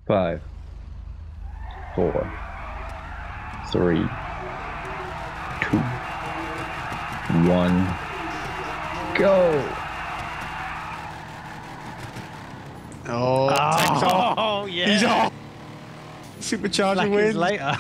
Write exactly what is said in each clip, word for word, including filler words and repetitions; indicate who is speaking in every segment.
Speaker 1: Five, four, three, two, one, go!
Speaker 2: Oh, takes off.
Speaker 3: Oh, yeah.
Speaker 2: He's off. Supercharger wins.
Speaker 3: later.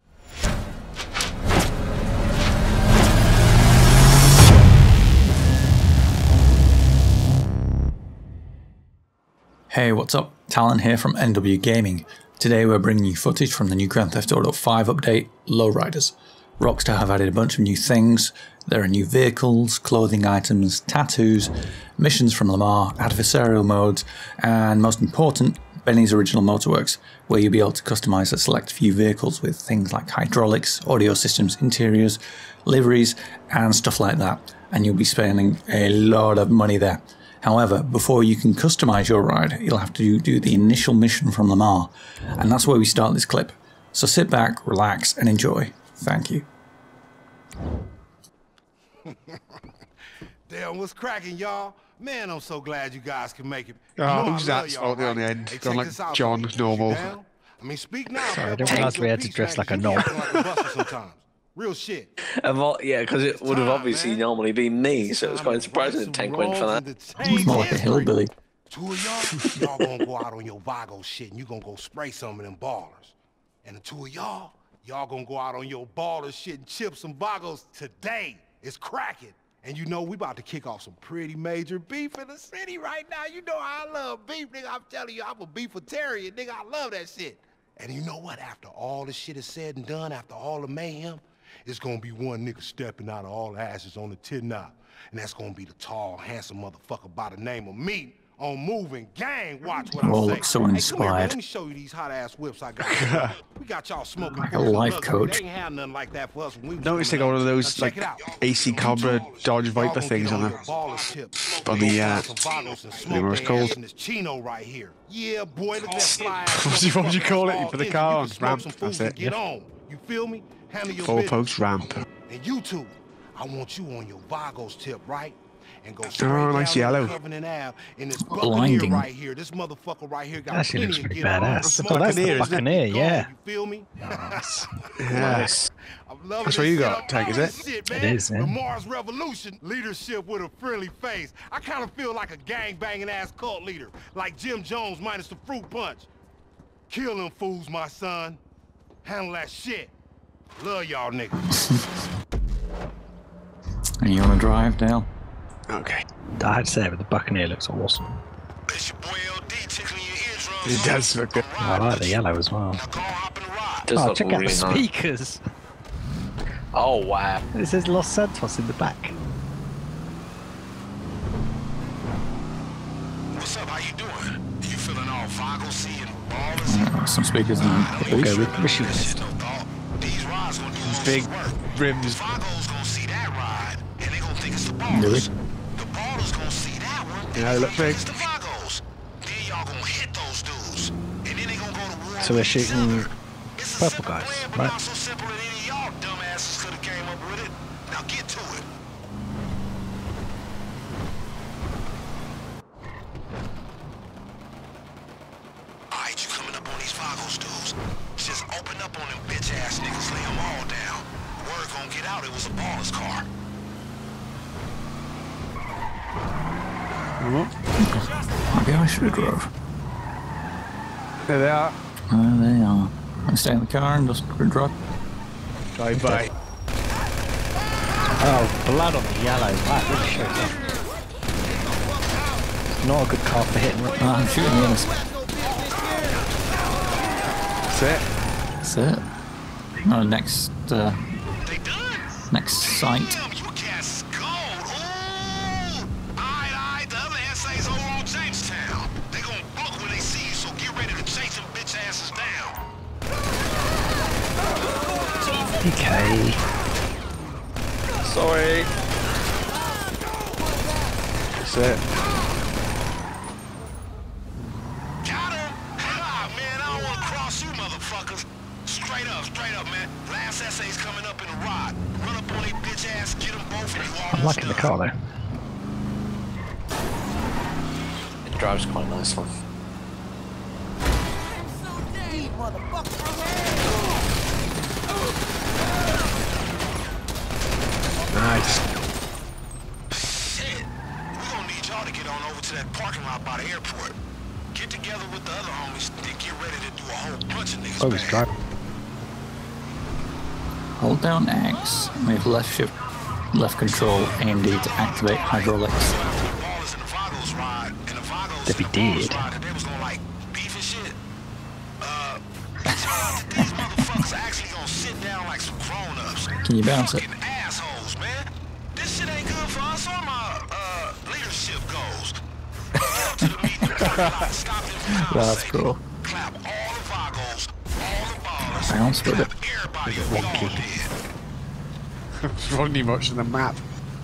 Speaker 4: Hey, what's up? Talon here from N W Gaming. Today we're bringing you footage from the new Grand Theft Auto five update, Lowriders. Rockstar have added a bunch of new things. There are new vehicles, clothing items, tattoos, missions from Lamar, adversarial modes, and most important, Benny's Original Motorworks, where you'll be able to customise a select few vehicles with things like hydraulics, audio systems, interiors, liveries, and stuff like that. And you'll be spending a lot of money there. However, before you can customise your ride, you'll have to do the initial mission from Lamar, and that's where we start this clip. So sit back, relax, and enjoy. Thank you.
Speaker 5: Damn, what's cracking, y'all? Man, I'm so glad you guys can make it.
Speaker 2: Oh, who's that slowly on the end?
Speaker 5: Hey,
Speaker 2: Gone like
Speaker 5: this out,
Speaker 2: John, normal.
Speaker 5: I mean, speak now.
Speaker 3: Sorry, I didn't realise we had to dress like a knob.
Speaker 5: Real shit.
Speaker 6: Well, yeah, because it would have obviously man. normally been me, so it was quite surprising that Tank went for that.
Speaker 4: It's more like a hillbilly.
Speaker 5: Two of y'all, y'all gonna go out on your Vago shit and you gonna go spray some of them ballers. And the two of y'all, y'all gonna go out on your baller shit and chip some Vagos today. It's cracking. And you know, we about to kick off some pretty major beef in the city right now. You know I love beef, nigga. I'm telling you, I'm a beefitarian, nigga. I love that shit. And you know what? After all this shit is said and done, after all the mayhem, it's gonna be one nigga stepping out of all the ashes on the tin knob. And that's gonna be the tall, handsome motherfucker by the name of me on Moving Gang. Watch what I
Speaker 4: Oh,
Speaker 5: say.
Speaker 4: look so
Speaker 5: Hey,
Speaker 4: inspired.
Speaker 5: come here, man. Let me show you these hot ass whips I got. We got y'all smoking.
Speaker 4: Like a life coach.
Speaker 5: They ain't have nothing like that for us when we was
Speaker 2: Notice they got one of those like A C Cobra Dodge Viper things on the on the uh, whatever it's called.
Speaker 5: Chino right here. Yeah, boy, look at that fly.
Speaker 2: What do you- what would you call it? You put the car on, ramp, that's it.
Speaker 5: Get on. You feel me? Handle your
Speaker 2: Four
Speaker 5: business.
Speaker 2: post ramp.
Speaker 5: And you two, I want you on your Vagos tip, right? And go
Speaker 2: Oh, nice yellow.
Speaker 5: In this
Speaker 4: Blinding.
Speaker 5: right here. This motherfucker right here got
Speaker 3: Actually looks
Speaker 5: plenty
Speaker 3: pretty
Speaker 5: of get on.
Speaker 3: badass.
Speaker 2: The
Speaker 3: Oh, that's the
Speaker 2: Buccaneer, isn't it?
Speaker 3: Buccaneer, yeah.
Speaker 5: You feel me?
Speaker 3: Nice.
Speaker 2: Yes.
Speaker 5: I'm loving
Speaker 2: That's what
Speaker 5: this
Speaker 2: you
Speaker 5: shit.
Speaker 2: got,
Speaker 5: I'm
Speaker 2: Tank, is
Speaker 5: loving
Speaker 2: it?
Speaker 5: this shit,
Speaker 3: It
Speaker 5: man.
Speaker 3: is, man.
Speaker 5: The Mars Revolution, leadership with a friendly face. I kind of feel like a gang-banging ass cult leader, like Jim Jones minus the fruit punch. Kill them fools, my son. Handle that shit. Love y'all niggas.
Speaker 4: And you want to drive, Dale?
Speaker 2: Okay.
Speaker 3: I had to say, but the Buccaneer looks awesome.
Speaker 5: It's your boy L D tickling your eardrums.
Speaker 2: It does look good.
Speaker 3: I like the yellow as well.
Speaker 5: Now go hop in the ride.
Speaker 6: Does
Speaker 3: Oh,
Speaker 6: look
Speaker 3: check out
Speaker 6: really
Speaker 3: the
Speaker 6: nice.
Speaker 3: speakers.
Speaker 6: Oh wow!
Speaker 3: It says Los Santos in the back.
Speaker 5: What's up? How you doing? You feeling all Vago-C and ballers?
Speaker 4: Uh, some speakers in the
Speaker 3: We'll
Speaker 4: booth.
Speaker 3: go with machinist.
Speaker 5: These rides gonna do most
Speaker 2: Big
Speaker 5: of the work.
Speaker 2: rims.
Speaker 5: Vago's gonna see that ride, and they gonna think it's the ballers.
Speaker 4: Really?
Speaker 5: The ballers gonna see that one, and
Speaker 2: Yeah,
Speaker 5: they
Speaker 2: they
Speaker 5: gonna
Speaker 2: look
Speaker 5: think
Speaker 2: big.
Speaker 5: it's the Vagos. Then y'all gonna hit those dudes, and then they gonna go to war
Speaker 3: So we're
Speaker 5: with each
Speaker 3: shooting
Speaker 5: other. It's a
Speaker 3: purple
Speaker 5: simple
Speaker 3: guys,
Speaker 5: plan, but
Speaker 3: right?
Speaker 5: not so simple that any of y'all dumbasses could have came up with it. Now get to it. Alright, you coming up on these Vagos dudes. Just open up on them bitch ass niggas, lay them all down. Word gonna get out it was a baller's car.
Speaker 4: Maybe I should have drove.
Speaker 2: There they are.
Speaker 4: There they are. I stay in the car and just drive.
Speaker 2: Bye bye.
Speaker 3: Oh, blood on the yellow. That really shows up. Not a good car for hitting.
Speaker 4: Oh, I'm shooting the others.
Speaker 2: That's it.
Speaker 4: That's it. Oh, next, uh, next site.
Speaker 5: Damn, you cats gold. Ooh. Alright, alright, the other S A's over on Jamestown. They gonna book when they see you, so get ready to chase them bitch asses down.
Speaker 3: Okay.
Speaker 6: Sorry.
Speaker 2: That's it.
Speaker 5: Got him! Ah, man, I don't wanna cross you motherfuckers. Straight up, straight up, man. Last S A's coming up in a rod. Run up on they bitch ass, get them both, and you almost
Speaker 3: I'm liking the
Speaker 5: done.
Speaker 3: car though.
Speaker 6: It drives quite a nice one.
Speaker 2: Nice.
Speaker 5: Shit! We're gonna need y'all to get on over to that parking lot by the airport. Get together with the other homies and get ready to do a whole bunch of niggas.
Speaker 3: Oh, he's driving.
Speaker 4: Hold down X, with left shift, left control, A and D to activate hydraulics.
Speaker 3: If he did.
Speaker 5: They was gonna like beef and shit. Uh, these motherfuckers are actually gonna sit down like some grown-ups.
Speaker 4: Can you bounce it?
Speaker 5: Fucking assholes, man. This shit ain't good for us or my uh leadership goals. Get up to the meeting, stop them from
Speaker 4: That's
Speaker 5: conversating.
Speaker 4: cool.
Speaker 5: Clap all the Vagos, all the ballers.
Speaker 4: Bounce with it.
Speaker 5: Clap everybody if we all did.
Speaker 2: There's not much in the map.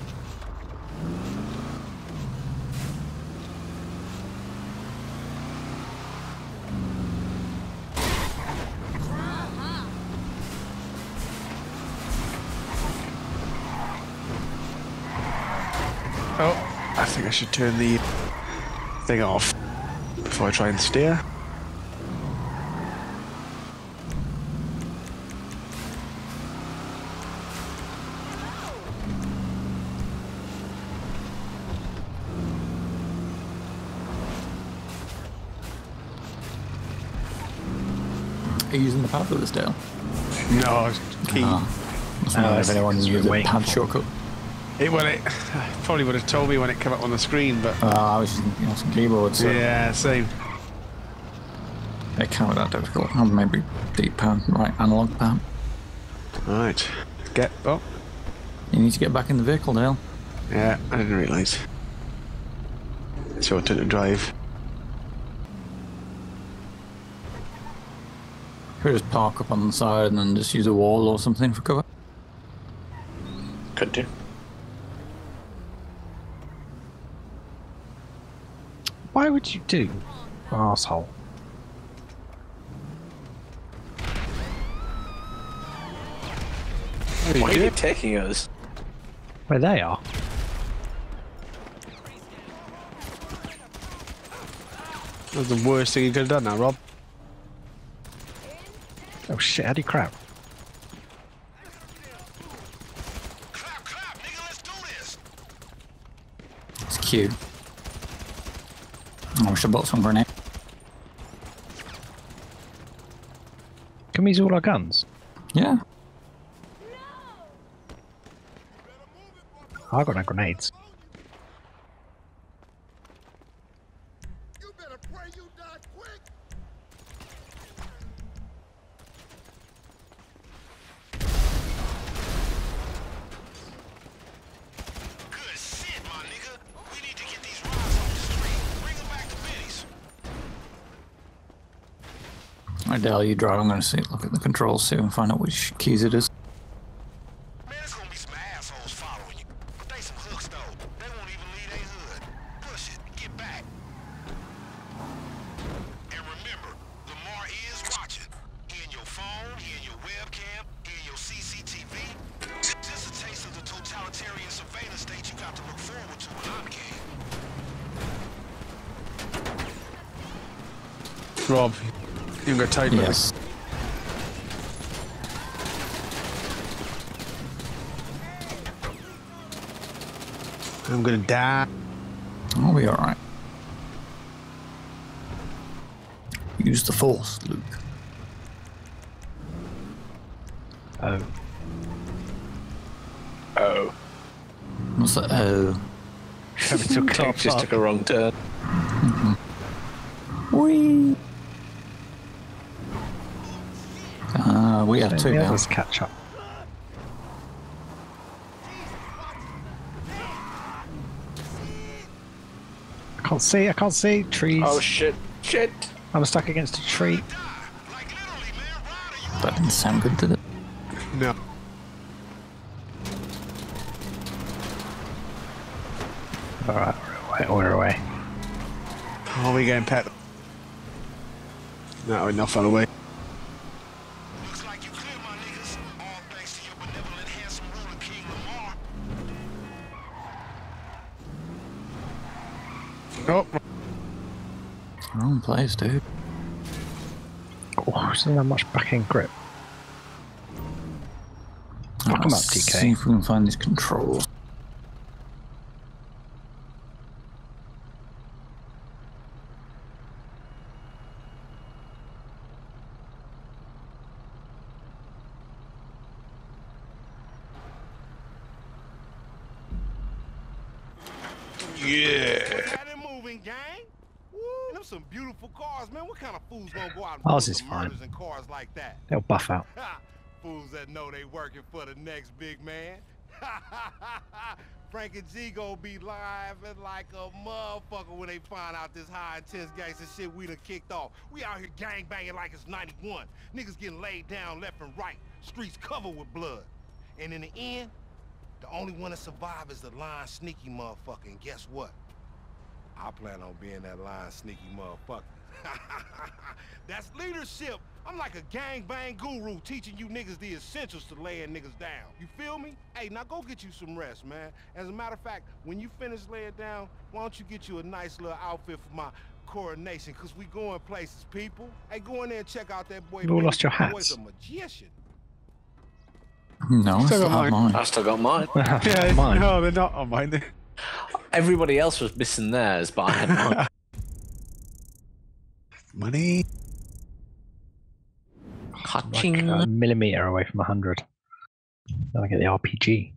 Speaker 2: Oh, I think I should turn the thing off before I try and steer.
Speaker 4: Are you using the pad for this, Dale?
Speaker 2: No, it's key.
Speaker 4: Ah, I was wondering if anyone used a pad shortcut.
Speaker 2: It, well, it probably would have told me when it came up on the screen, but
Speaker 4: Uh, I was using you know, some keyboard, so
Speaker 2: yeah, same.
Speaker 4: it can't be that difficult. Or maybe D pad, right, analog pad.
Speaker 2: Right, get oh
Speaker 4: You need to get back in the vehicle, Dale.
Speaker 2: yeah, I didn't realise. It's your turn to drive.
Speaker 4: Could just park up on the side and then just use a wall or something for cover.
Speaker 6: Could do.
Speaker 3: Why would you do? Arsehole.
Speaker 6: Why are you taking us?
Speaker 3: Where they are?
Speaker 2: That was the worst thing you could have done now, Rob.
Speaker 3: Oh shit, how do you crap?
Speaker 5: Clap, clap, nigga, let's do this.
Speaker 4: It's cute. I wish I bought some grenade.
Speaker 3: Can we use all our guns?
Speaker 4: Yeah.
Speaker 3: I got no grenades.
Speaker 5: You better pray you die quick. Good shit, my nigga. We need to get these rides off the street. Bring them back to Benny's.
Speaker 4: Alright, Dale, you drive. I'm going to see, look at the controls, see and find out which keys it is.
Speaker 5: Man, there's gonna be some assholes following you. But they some hooks, though. They won't even leave their hood. Push it. Get back. And remember, Lamar is watching. In your phone, in your webcam, in your C C T V. Just a taste of the totalitarian surveillance state you got to look forward to when I'm game.
Speaker 2: Rob, you've got tight with
Speaker 4: Yes.
Speaker 2: it. I'm gonna die.
Speaker 4: I'll be alright. Use the force, Luke.
Speaker 3: Oh.
Speaker 6: Oh.
Speaker 4: What's that? Oh.
Speaker 3: Have to
Speaker 6: Click just took a wrong turn.
Speaker 4: Whee! Ah, we have two
Speaker 3: the
Speaker 4: now.
Speaker 3: others catch up. I can't see, I can't see. Trees.
Speaker 6: Oh shit. Shit.
Speaker 3: I'm stuck against a tree.
Speaker 5: Like literally, man. Ryder, you
Speaker 4: That didn't sound good, did it?
Speaker 2: No.
Speaker 3: Alright, we're away, we're away.
Speaker 2: Oh, we getting pet. No, enough on the way.
Speaker 5: looks like you cleared my niggas. All thanks to your benevolent, handsome ruler, King Lamar.
Speaker 2: Oh,
Speaker 4: Wrong place, dude.
Speaker 3: Oh, doesn't have much back end grip. Fuck him up, D K.
Speaker 4: See if we can find these controls.
Speaker 2: Yeah.
Speaker 5: Got it moving, gang. Woo, them some beautiful cars, man. What kind of fools gonna go out and
Speaker 3: Ours
Speaker 5: do
Speaker 3: is
Speaker 5: some
Speaker 3: fine.
Speaker 5: murders in cars like that?
Speaker 3: They'll buff out.
Speaker 5: Fools that know they working for the next big man. Frank and G gonna be living like a motherfucker when they find out this high intense gangster shit we done kicked off. We out here gang banging like it's ninety-one. Niggas getting laid down left and right. Streets covered with blood. And in the end, the only one to survive is the lying sneaky motherfucker. And guess what? I plan on being that lying sneaky motherfucker. That's leadership. I'm like a gangbang guru teaching you niggas the essentials to laying niggas down. You feel me? Hey, now go get you some rest, man. As a matter of fact, when you finish laying down, why don't you get you a nice little outfit for my coronation? Cause we going places, people. Hey, go in there and check out that boy.
Speaker 3: You all lost your
Speaker 5: That boy's
Speaker 3: hats.
Speaker 5: a magician.
Speaker 4: No, I
Speaker 2: Still
Speaker 4: still
Speaker 2: got
Speaker 4: have
Speaker 2: mine.
Speaker 4: mine.
Speaker 6: I still got mine.
Speaker 2: Yeah,
Speaker 3: Mine.
Speaker 2: no, they're not on mine.
Speaker 6: Everybody else was missing theirs, but I had mine.
Speaker 2: Money.
Speaker 3: Like
Speaker 6: Ka-ching.
Speaker 3: a millimeter away from a hundred. Then I get the R P G.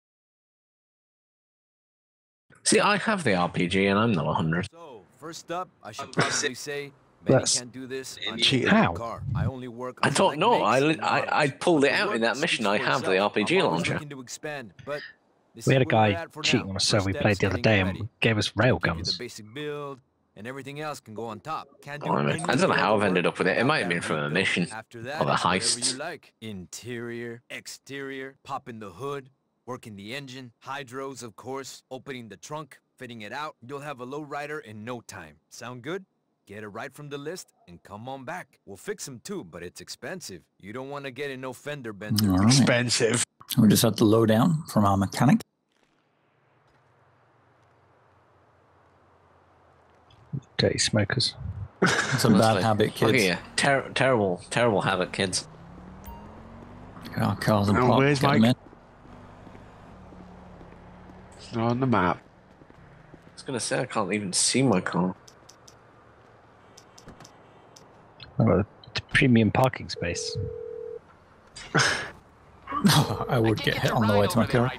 Speaker 6: See, I have the R P G and I'm not one hundred.
Speaker 7: So, first up, I should probably say, Benny
Speaker 3: That's
Speaker 7: can't do this. on
Speaker 2: cheating.
Speaker 7: any
Speaker 3: How?
Speaker 7: car. I only work
Speaker 6: I
Speaker 7: on
Speaker 6: don't
Speaker 7: select
Speaker 6: know. I,
Speaker 7: makes
Speaker 6: li-
Speaker 7: and
Speaker 6: I I
Speaker 7: models.
Speaker 6: pulled it
Speaker 7: The
Speaker 6: out
Speaker 7: work
Speaker 6: in that
Speaker 7: speaks
Speaker 6: mission.
Speaker 7: for
Speaker 6: I have the
Speaker 7: itself.
Speaker 6: R P G
Speaker 7: I'm always
Speaker 6: launcher.
Speaker 7: looking to expand, but this
Speaker 3: We
Speaker 7: is
Speaker 3: had a
Speaker 7: where we're
Speaker 3: guy
Speaker 7: at for
Speaker 3: cheating
Speaker 7: now.
Speaker 3: on a server we
Speaker 7: First
Speaker 3: played
Speaker 7: step's
Speaker 3: the other
Speaker 7: getting
Speaker 3: day
Speaker 7: ready.
Speaker 3: and gave us
Speaker 7: I'll
Speaker 3: rail
Speaker 7: give you the
Speaker 3: guns.
Speaker 7: basic build, and everything else can go on top. Can't do
Speaker 6: Oh, I mean,
Speaker 7: any
Speaker 6: I don't know how I've
Speaker 7: other
Speaker 6: ended
Speaker 7: work
Speaker 6: up with it. It
Speaker 7: without
Speaker 6: might have
Speaker 7: that
Speaker 6: been from a
Speaker 7: rebuild.
Speaker 6: mission
Speaker 7: After that,
Speaker 6: or the
Speaker 7: it's whatever
Speaker 6: heist.
Speaker 7: you like. Interior, exterior, popping the hood, working the engine, hydros, of course, opening the trunk, fitting it out. You'll have a lowrider in no time. Sound good? Get it right from the list and come on back. We'll fix them too, but it's expensive. You don't want to get in no fender bender.
Speaker 4: All right.
Speaker 2: Expensive.
Speaker 4: We just had the lowdown from our mechanic.
Speaker 3: Dirty smokers.
Speaker 4: It's a bad
Speaker 6: Honestly.
Speaker 4: habit,
Speaker 6: Look at
Speaker 4: kids.
Speaker 6: you. Ter- terrible, terrible habit, kids.
Speaker 4: Get our cars and
Speaker 2: Oh,
Speaker 4: park,
Speaker 2: where's
Speaker 4: get them
Speaker 2: Mike?
Speaker 4: in.
Speaker 2: It's not on the map.
Speaker 6: I was gonna say I can't even see my car.
Speaker 3: I've got the premium parking space.
Speaker 4: I would get hit on the way to my car.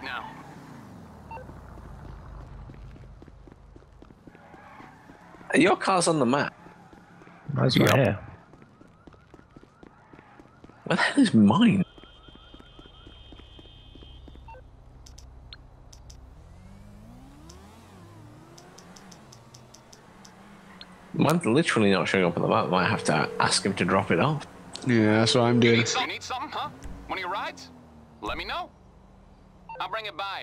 Speaker 6: Your car's on the map.
Speaker 3: Mine's right
Speaker 4: Yep.
Speaker 3: here.
Speaker 6: Where the hell is mine? Mine's literally not showing up on the map. Might have to ask him to drop it off.
Speaker 2: Yeah, that's what I'm doing.
Speaker 8: You need something, huh? One of your rides? Let me know. I'll bring it by.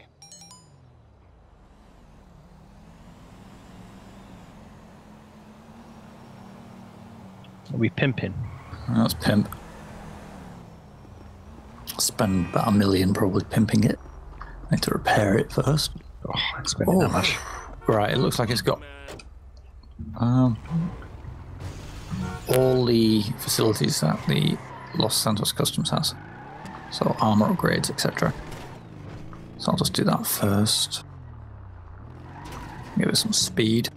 Speaker 3: Are we pimping?
Speaker 4: That's pimp. Spend about a million probably pimping it. Need to repair it first.
Speaker 3: Oh, I'm spending that much.
Speaker 4: Right, it looks like it's got um, all the facilities that the Los Santos Customs has. So armor upgrades, et cetera. So I'll just do that first. Give it some speed.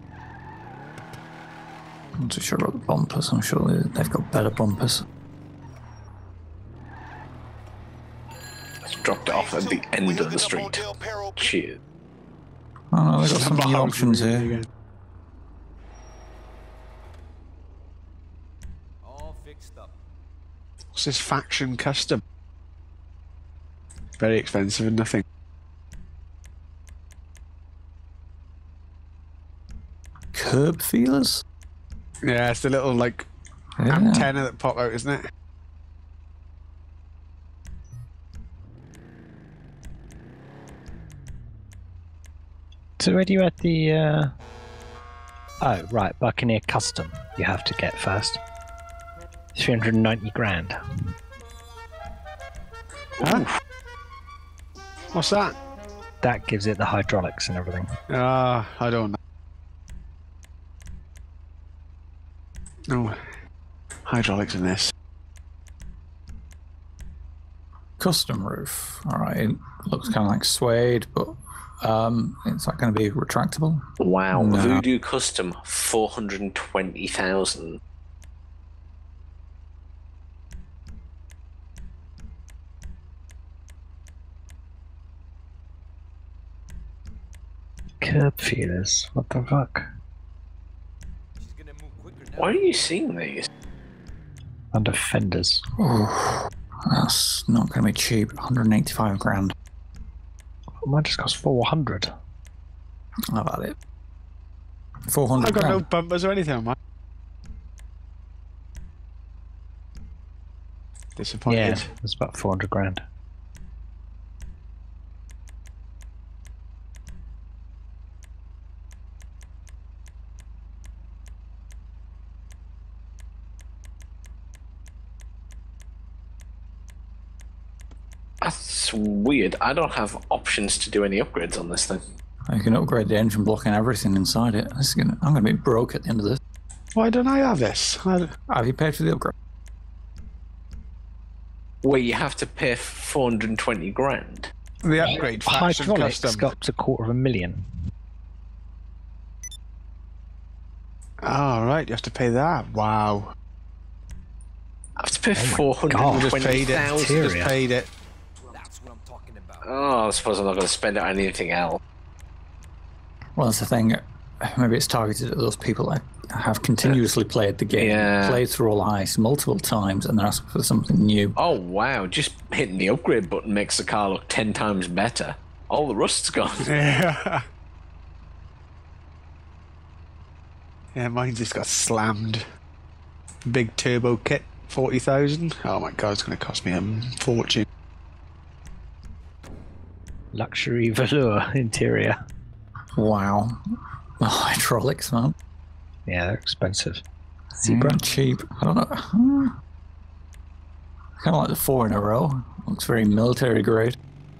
Speaker 4: I'm not too sure about the bumpers. I'm sure they- they've got better bumpers.
Speaker 6: It's dropped it off at the end of the street. Shit.
Speaker 4: Oh no, they've got some new options here.
Speaker 7: All fixed up.
Speaker 2: What's this faction custom? Very expensive and nothing.
Speaker 4: Curb feelers?
Speaker 2: Yeah, it's the little like
Speaker 4: Yeah.
Speaker 2: antenna that pop out, isn't it?
Speaker 3: So where do you add the... Uh... Oh, right, Buccaneer Custom you have to get first. three hundred ninety grand.
Speaker 2: Huh? What's that?
Speaker 3: That gives it the hydraulics and everything.
Speaker 2: Ah, uh, I don't know. No. hydraulics in this.
Speaker 4: Custom roof. Alright, it looks kind of like suede, but um, it's not going to be retractable.
Speaker 6: Wow,
Speaker 4: No.
Speaker 6: Voodoo Custom, four hundred twenty thousand.
Speaker 3: Curb feelers. What the fuck?
Speaker 6: Why are you seeing these?
Speaker 3: Under fenders.
Speaker 4: Oh, that's not going to be cheap. one hundred eighty-five grand.
Speaker 3: Mine just cost four hundred.
Speaker 4: How about it? four hundred
Speaker 2: I've got
Speaker 4: grand.
Speaker 2: no bumpers or anything on mine. Disappointed.
Speaker 3: Yeah, it's about four hundred grand.
Speaker 6: That's weird. I don't have options to do any upgrades on this thing.
Speaker 4: You can upgrade the engine block and everything inside it. This is gonna, I'm going to be broke at the end of this.
Speaker 2: Why don't I have this? I...
Speaker 4: Have you paid for the upgrade?
Speaker 6: Wait, you have to pay four hundred twenty grand?
Speaker 2: The upgrade faction
Speaker 3: Hydraulics
Speaker 2: custom.
Speaker 3: got up to a quarter of a million.
Speaker 2: Oh, right, you have to pay that. Wow.
Speaker 6: I have to pay
Speaker 3: Oh my
Speaker 6: four hundred
Speaker 3: God.
Speaker 2: Just
Speaker 6: twenty
Speaker 2: paid it.
Speaker 6: thousand.
Speaker 2: Just
Speaker 3: Interior.
Speaker 2: paid it.
Speaker 7: That's what I'm talking about.
Speaker 6: Oh, I suppose I'm not going to spend it on anything else.
Speaker 4: Well, that's the thing. Maybe it's targeted at those people that have continuously played the game,
Speaker 6: Yeah.
Speaker 4: played through all ice multiple times, and they're asking for something new.
Speaker 6: Oh, wow. Just hitting the upgrade button makes the car look ten times better. All the rust's gone.
Speaker 2: Yeah. Yeah, mine just got slammed. Big turbo kit, forty thousand. Oh my god, it's going to cost me a fortune.
Speaker 3: Luxury velour interior.
Speaker 4: Wow. Oh, hydraulics, man.
Speaker 3: Yeah, they're expensive. Zebra.
Speaker 4: Mm, cheap. I don't know. Hmm. Kind of like the four in a row. Looks very military grade.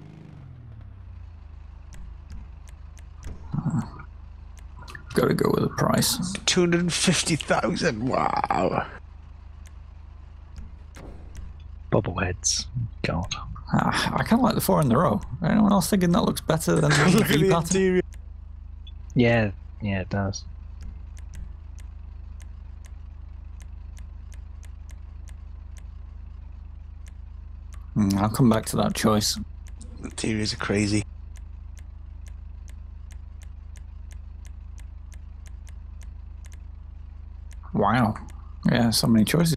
Speaker 4: Uh, Gotta go with the price.
Speaker 2: two hundred fifty thousand. Wow.
Speaker 3: Bobbleheads. God.
Speaker 4: Ah, I kind of like the four in the row. Anyone else thinking that looks better than the
Speaker 2: Look at
Speaker 4: V
Speaker 2: the
Speaker 4: pattern?
Speaker 2: interior.
Speaker 3: Yeah, yeah, it does.
Speaker 4: Mm, I'll come back to that choice.
Speaker 2: Interiors are crazy.
Speaker 4: Wow. Yeah, so many choices.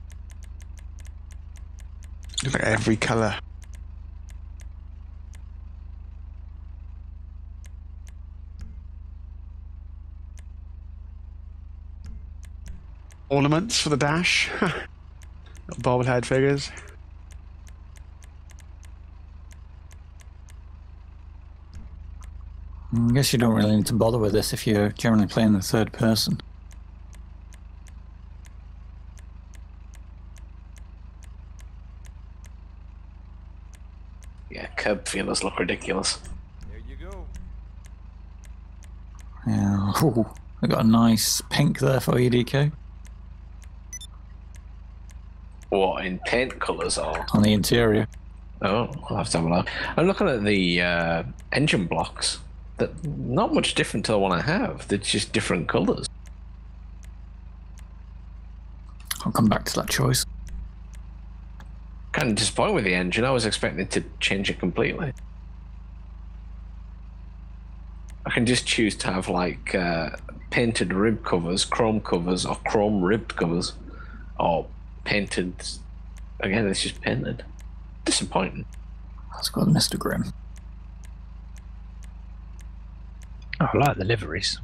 Speaker 2: Look at every colour. Ornaments for the dash. Bobblehead figures.
Speaker 4: I guess you don't really need to bother with this if you're generally playing the third person.
Speaker 6: Yeah, curb feelers look ridiculous.
Speaker 7: There you go.
Speaker 4: Yeah. Ooh, I got a nice pink there for you, D K.
Speaker 6: What, in paint colours or?
Speaker 4: On the interior.
Speaker 6: Oh, I'll have to have a look. I'm looking at the uh, engine blocks. That not much different to the one I have. They're just different colours.
Speaker 4: I'll come back to that choice.
Speaker 6: Kind of disappointed with the engine. I was expecting to change it completely. I can just choose to have like uh, painted rib covers, chrome covers, or chrome ribbed covers, or painted. Again, it's just painted. Disappointing.
Speaker 4: Let's go with Mister Grimm.
Speaker 3: Oh, I like the liveries.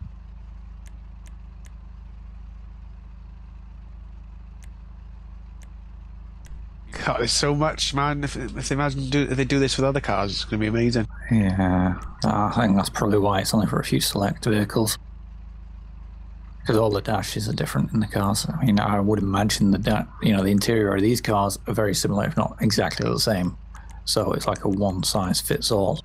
Speaker 2: God, there's so much, man. If, if they imagine do, if they do this with other cars, it's going to be amazing.
Speaker 4: Yeah, I think that's probably why it's only for a few select vehicles. Because all the dashes are different in the cars. I mean, I would imagine the da you know the interior of these cars are very similar, if not exactly the same. So it's like a one size fits all.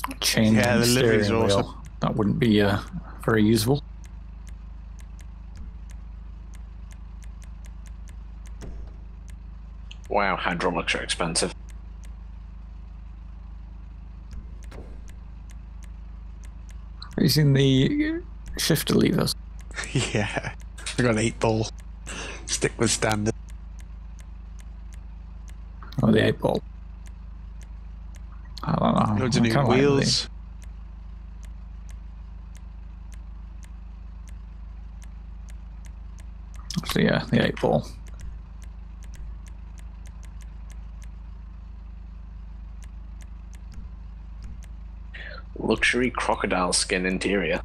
Speaker 4: changing
Speaker 2: Yeah, the liveries
Speaker 4: steering
Speaker 2: are
Speaker 4: wheel.
Speaker 2: awesome.
Speaker 4: That wouldn't be uh, very usable.
Speaker 6: Wow, hydraulics are expensive.
Speaker 4: Have you seen the shifter levers?
Speaker 2: Yeah. I got an eight ball. Stick with standard.
Speaker 4: Or the eight ball? I don't know.
Speaker 2: Loads of
Speaker 4: I
Speaker 2: new
Speaker 4: kinda like the-
Speaker 2: wheels.
Speaker 4: So yeah, the eight ball.
Speaker 6: Luxury crocodile skin interior.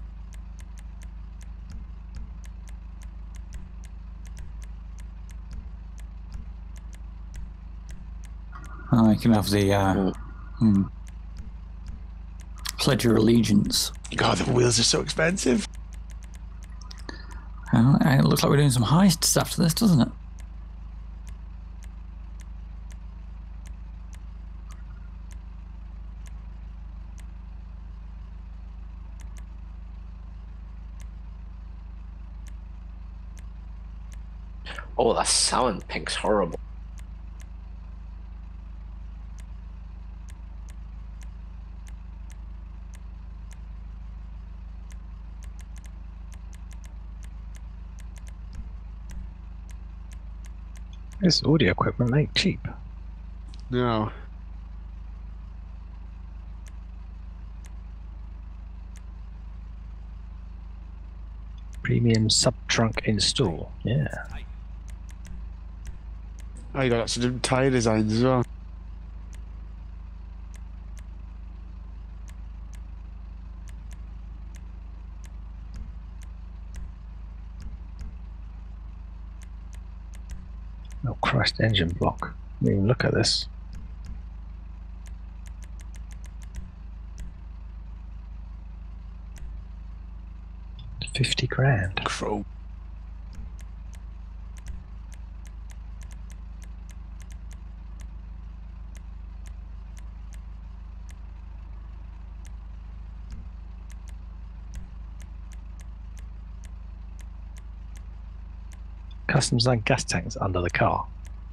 Speaker 4: Oh, you can have the uh,
Speaker 6: Mm.
Speaker 4: hmm, pledge your allegiance.
Speaker 2: God, the wheels are so expensive.
Speaker 4: Oh, it looks like we're doing some heists after this, doesn't it?
Speaker 6: Oh, that salmon pink's horrible.
Speaker 3: This audio equipment ain't cheap.
Speaker 2: No.
Speaker 3: Premium sub trunk install. Yeah.
Speaker 2: Oh, you got lots of different tyre designs as well.
Speaker 3: Oh Christ, engine block. Didn't even look at this. Fifty grand.
Speaker 2: Crow.
Speaker 3: Custom designed gas tanks under the car.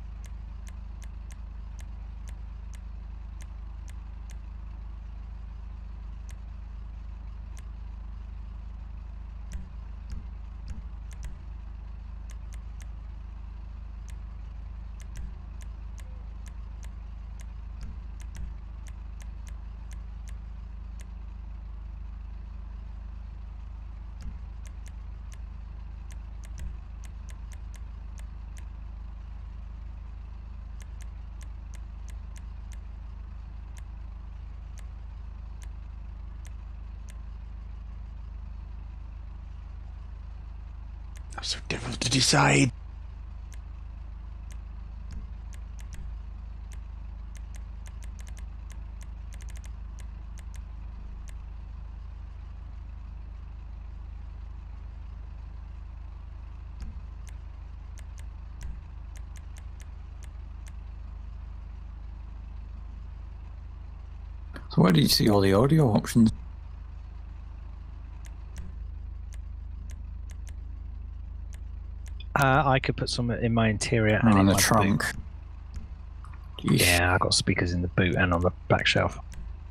Speaker 2: That's so difficult to decide.
Speaker 4: So where did you see all the audio options?
Speaker 3: Uh, I could put some in my interior
Speaker 4: Oh,
Speaker 3: and in
Speaker 4: on the
Speaker 3: my
Speaker 4: trunk.
Speaker 3: boot.
Speaker 4: Yeesh.
Speaker 3: Yeah, I got speakers in the boot and on the back shelf.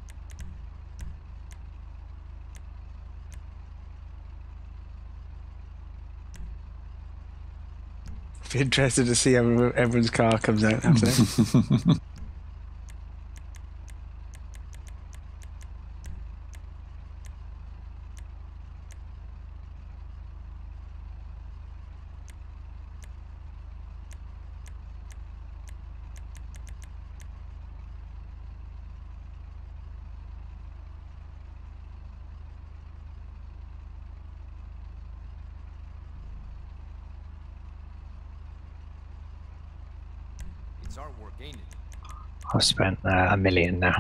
Speaker 2: Be interested to see how everyone's car comes out after that.
Speaker 7: It's artwork, ain't it?
Speaker 3: I've spent uh, a million now.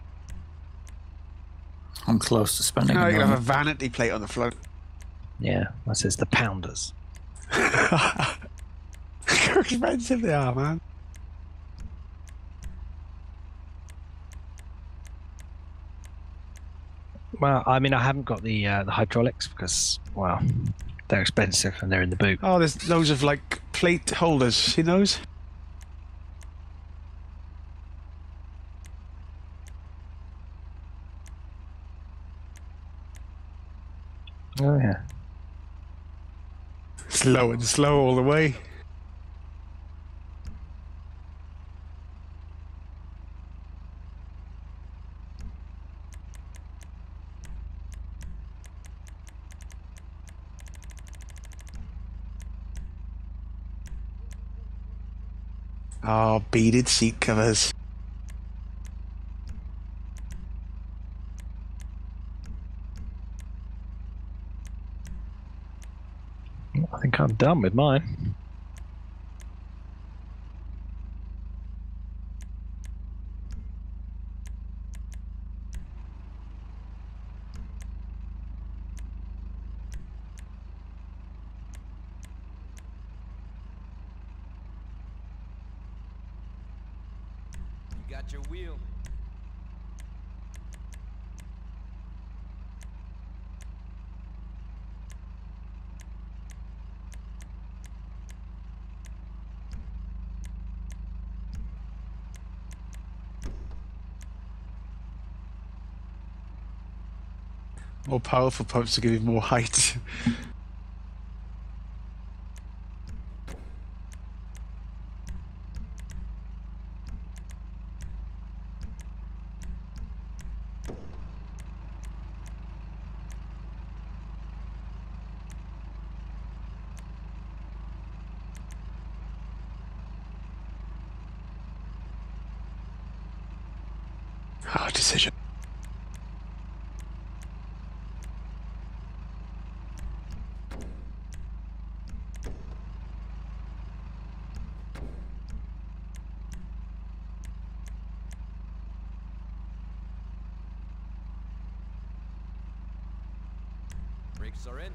Speaker 4: I'm close to spending
Speaker 2: Oh,
Speaker 4: a
Speaker 2: you can have a
Speaker 4: million.
Speaker 2: vanity plate on the front.
Speaker 3: Yeah, that says the Pounders.
Speaker 2: How expensive they are, man.
Speaker 3: Well, I mean, I haven't got the uh, the hydraulics because, well, they're expensive and they're in the boot.
Speaker 2: Oh, there's loads of like plate holders. See those?
Speaker 3: Oh yeah.
Speaker 2: Slow and slow all the way. Oh, beaded seat covers.
Speaker 3: I think I'm done with mine.
Speaker 7: You got your wheel.
Speaker 2: More powerful pumps to give you more height. Hard decision.
Speaker 7: Brakes are in.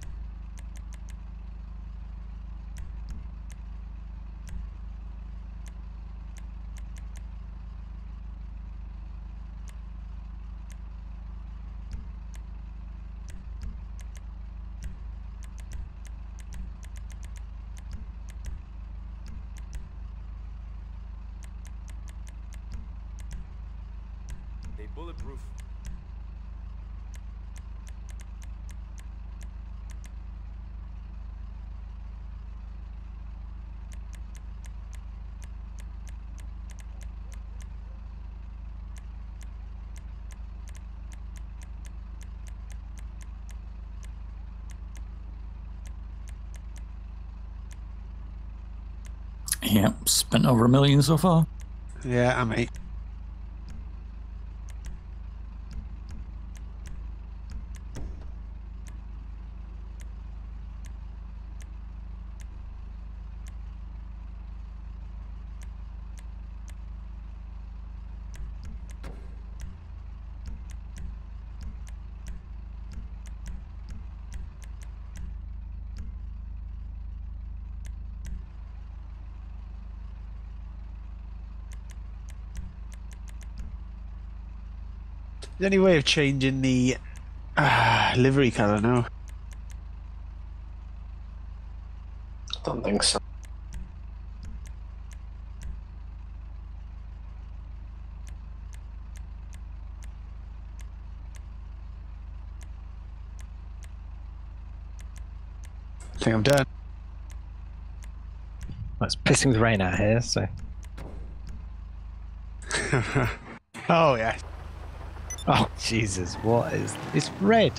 Speaker 7: They bulletproof.
Speaker 4: Yep, spent over a million so far.
Speaker 2: Yeah, I mate. Is there any way of changing the uh, livery colour now?
Speaker 6: Don't think so.
Speaker 2: I think I'm done.
Speaker 3: Well, it's pissing with rain out here, so.
Speaker 2: Oh yeah.
Speaker 3: Oh Jesus! What is? It's red.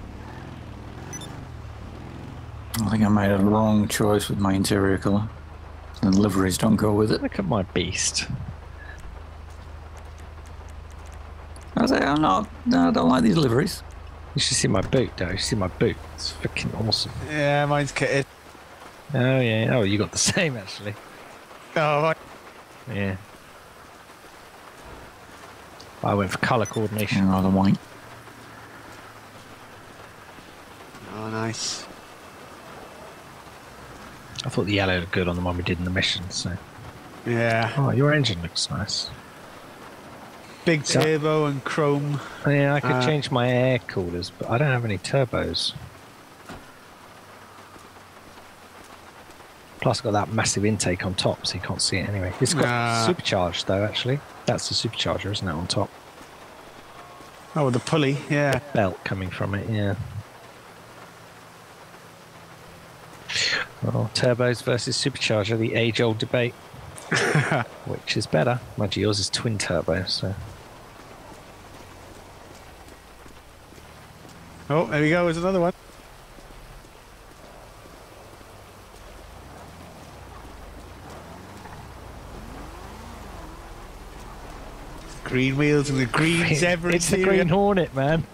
Speaker 4: I think I made a wrong choice with my interior colour. The liveries don't go with it.
Speaker 3: Look at my beast.
Speaker 4: I say I'm not. No, I don't like these liveries.
Speaker 3: You should see my boot, though. You should see my boot. It's freaking awesome.
Speaker 2: Yeah, mine's kitted.
Speaker 3: Oh yeah. Oh, you got the same actually.
Speaker 2: Oh, right.
Speaker 3: Yeah. I went for colour coordination.
Speaker 4: Rather white.
Speaker 2: Oh, nice.
Speaker 3: I thought the yellow looked good on the one we did in the mission. So.
Speaker 2: Yeah.
Speaker 3: Oh, your engine looks nice.
Speaker 2: Big turbo and chrome.
Speaker 3: Yeah, I could
Speaker 2: Uh,
Speaker 3: change my air coolers, but I don't have any turbos. Plus, I've got that massive intake on top, so you can't see it anyway. It's got
Speaker 2: Uh,
Speaker 3: supercharged, though, actually. That's the supercharger, isn't it, on top?
Speaker 2: Oh, the pulley, yeah.
Speaker 3: Belt coming from it, yeah. Well, turbos versus supercharger, the age-old debate. Which is better? Mind you, yours is twin turbo, so...
Speaker 2: Oh, there we go, there's another one. Green wheels and the green zebra
Speaker 3: It's the
Speaker 2: interior.
Speaker 3: Green Hornet, man.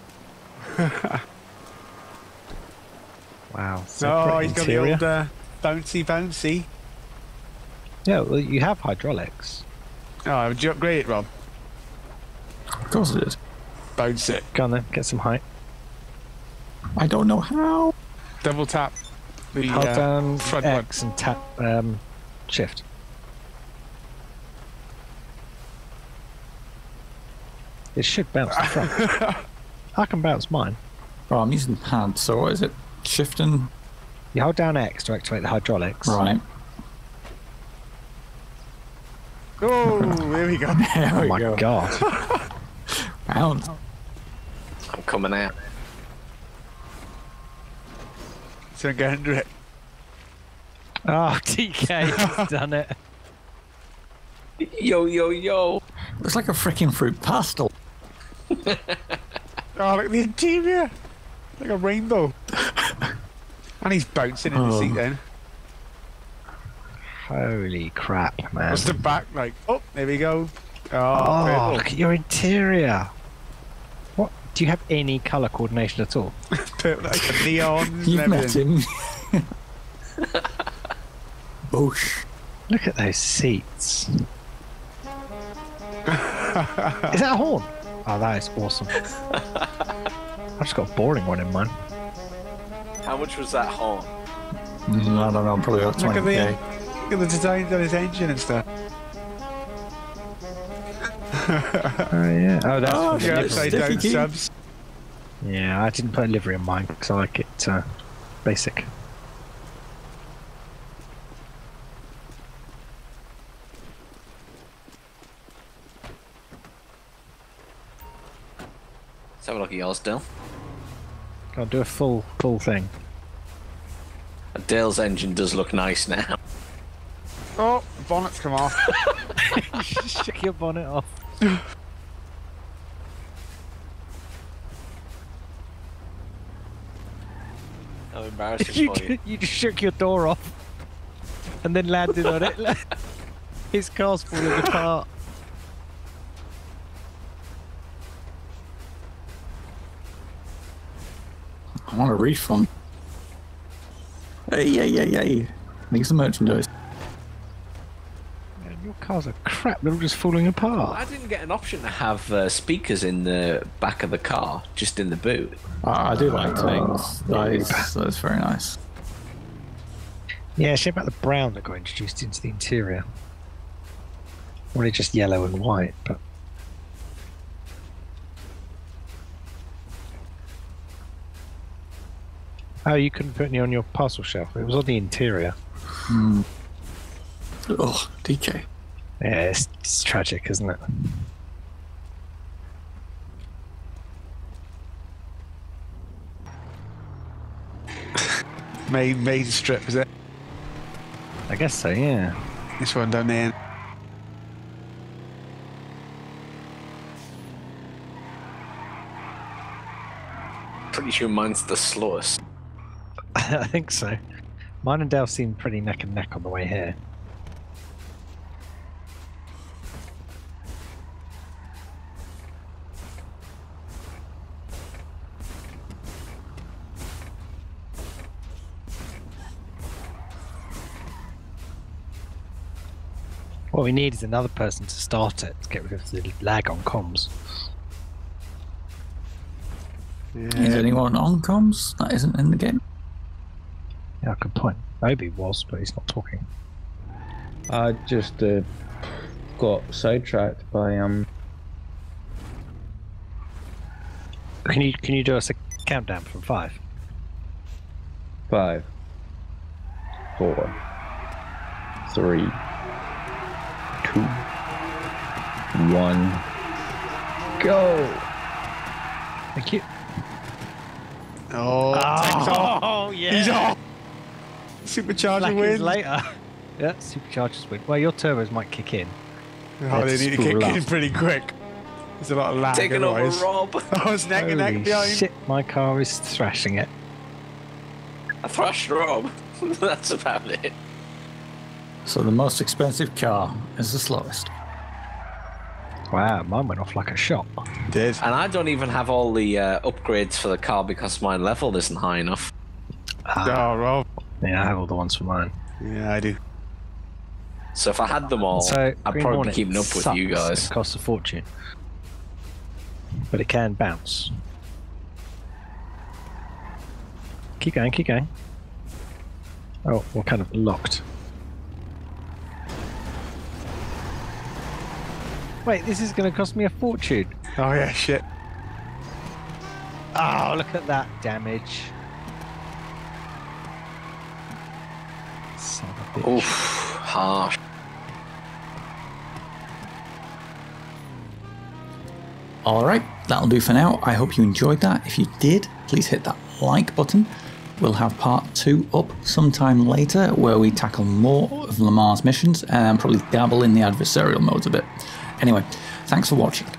Speaker 3: Wow. So
Speaker 2: Oh,
Speaker 3: pretty
Speaker 2: he's got
Speaker 3: interior.
Speaker 2: the old uh, bouncy bouncy.
Speaker 3: Yeah, well, you have hydraulics.
Speaker 2: Oh, would you upgrade it, Rob?
Speaker 4: Of course it is.
Speaker 2: Bounce it.
Speaker 3: Go on then, get some height.
Speaker 4: I don't know how.
Speaker 2: Double tap the
Speaker 3: Hold
Speaker 2: uh,
Speaker 3: down
Speaker 2: front one.
Speaker 3: X and tap um, shift. It should bounce the front. I can bounce mine.
Speaker 4: Oh, I'm using pad, so what is it? Shifting?
Speaker 3: You hold down X to activate the hydraulics.
Speaker 4: Right.
Speaker 2: Oh, there we go.
Speaker 4: There
Speaker 3: Oh
Speaker 4: we
Speaker 3: my
Speaker 4: go.
Speaker 3: god.
Speaker 4: Bounce.
Speaker 6: I'm coming out.
Speaker 2: So get under it.
Speaker 3: Oh, T K has done it.
Speaker 6: Yo, yo, yo.
Speaker 4: It's like a freaking fruit pastel.
Speaker 2: Oh, look at the interior. Like a rainbow. And he's bouncing in the
Speaker 4: Oh.
Speaker 2: seat then.
Speaker 3: Holy crap, man.
Speaker 2: What's the back like? Oh, there we go. Oh,
Speaker 3: Oh,
Speaker 2: purple.
Speaker 3: look at your interior. What? Do you have any colour coordination at all?
Speaker 2: Purple, like the neons
Speaker 4: You've
Speaker 2: and
Speaker 4: met
Speaker 2: everything.
Speaker 4: him. Boosh.
Speaker 3: Look at those seats. Is that a horn? Oh, that is awesome. I've just got a boring one in mine.
Speaker 6: How much was that horn?
Speaker 4: Mm, I don't know, probably about
Speaker 2: Look at
Speaker 4: twenty
Speaker 2: the,
Speaker 4: K.
Speaker 2: look at the designs on his engine and stuff.
Speaker 3: Oh, yeah. Oh, that's
Speaker 4: Oh,
Speaker 3: for the
Speaker 2: Yeah,
Speaker 4: okay.
Speaker 3: livery.
Speaker 2: upside
Speaker 4: Sticky
Speaker 2: down
Speaker 4: key.
Speaker 2: subs.
Speaker 3: Yeah, I didn't put a livery in mine because I like it uh, basic.
Speaker 6: Let's have a look at yours, Dale.
Speaker 3: I'll do a full full thing.
Speaker 6: Dale's engine does look nice now.
Speaker 2: Oh, the bonnet's come off.
Speaker 3: Shook your bonnet off.
Speaker 6: How embarrassing
Speaker 3: you,
Speaker 6: for you.
Speaker 3: you just shook your door off and then landed on it. His car's falling apart.
Speaker 4: I want a refund. Hey, hey, hey, hey. Need some merchandise.
Speaker 3: Man, your cars are crap. They're all just falling
Speaker 6: I
Speaker 3: apart.
Speaker 6: didn't get an option to have uh, speakers in the back of the car, just in the boot.
Speaker 4: I, I do like things. That is, that is very nice.
Speaker 3: Yeah, shame about the brown that got introduced into the interior. Or it's just yellow and white, but oh, you couldn't put any on your parcel shelf. It was on the interior.
Speaker 4: Mm. Oh, D K.
Speaker 3: Yeah, it's, it's tragic, isn't it?
Speaker 2: Main, main strip, is it?
Speaker 3: I guess so, yeah.
Speaker 2: This one down there.
Speaker 6: Pretty sure mine's the slowest.
Speaker 3: I think so. Mine and Dale seem pretty neck and neck on the way here. What we need is another person to start it to get rid of the lag on comms.
Speaker 4: Is
Speaker 2: Yeah.
Speaker 4: anyone on comms that isn't in the game?
Speaker 3: Yeah, good point. Obi was, but he's not talking.
Speaker 1: I just uh, got sidetracked by um
Speaker 3: Can you can you do us a countdown from five?
Speaker 1: Five, four, three, two, one, go!
Speaker 3: Thank you.
Speaker 2: Oh, tanks off.
Speaker 3: Oh yeah.
Speaker 2: He's off. Supercharger
Speaker 3: Black is
Speaker 2: wins.
Speaker 3: later. Yeah, superchargers win. Well, your turbos might kick in.
Speaker 2: Oh, they
Speaker 3: Let's
Speaker 2: need to kick
Speaker 3: spool
Speaker 2: in
Speaker 3: up.
Speaker 2: pretty quick. There's a lot of lag.
Speaker 6: Taking over
Speaker 2: otherwise.
Speaker 6: Rob.
Speaker 2: I was neck and neck
Speaker 3: Holy
Speaker 2: behind.
Speaker 3: shit, my car is thrashing it.
Speaker 6: I thrashed Rob. That's about it.
Speaker 4: So the most expensive car is the slowest.
Speaker 3: Wow, mine went off like a shot.
Speaker 2: Did.
Speaker 6: And I don't even have all the uh, upgrades for the car because my level isn't high enough.
Speaker 3: Ah,
Speaker 2: Oh, Rob.
Speaker 3: yeah, I have all the ones for mine.
Speaker 2: Yeah, I do.
Speaker 6: So if I had them all,
Speaker 3: So
Speaker 6: I'd
Speaker 3: Green
Speaker 6: probably
Speaker 3: Hornet
Speaker 6: be keeping up with you
Speaker 3: sucks.
Speaker 6: guys.
Speaker 3: It costs a fortune, but it can bounce. Keep going, keep going. Oh, we're kind of locked. Wait, this is going to cost me a fortune.
Speaker 2: Oh, yeah, shit.
Speaker 3: Oh, look at that damage. Son of a bitch.
Speaker 6: Oof, harsh.
Speaker 4: Alright, that'll do for now. I hope you enjoyed that. If you did, please hit that like button. We'll have part two up sometime later where we tackle more of Lamar's missions and probably dabble in the adversarial modes a bit. Anyway, thanks for watching.